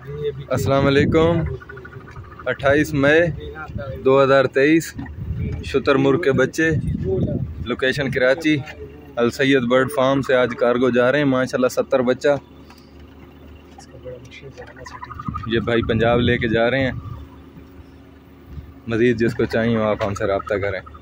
अस्सलाम वालेकुम। 28 मई 2023 शुतुरमुर्ग के बच्चे, location Karachi, Al Syed bird farm से आज कार्गो जा रहे हैं। माशाल्लाह 70 बच्चा ये भाई पंजाब लेके जा रहे हैं। मज़ीद जिसको चाहिए हो आप हमसे रब्ता करें।